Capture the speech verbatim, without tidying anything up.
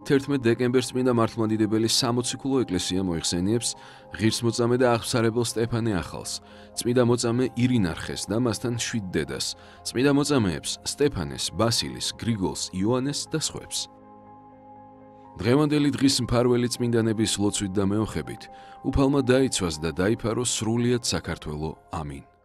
თერთმეტ დეკემბერს წმინდა მართლმადიდებელი სამოციქულო ეკლესია მოიხსენიებს ღირსმოწამე და აღსარებელ სტეფანე ახალს, წმინდა მოწამე ირინარხეს და მასთან შვიდ დედას, წმინდა მოწამეებს სტეფანეს, ბასილის, გრიგოლს, იოანეს და სხვებს. დღევანდელი დღის მფარველი წმინდანების ლოცვით და მეოხებით უფალმა დაიცვას და დაიფაროს სრულიად საქართველო. ამინ.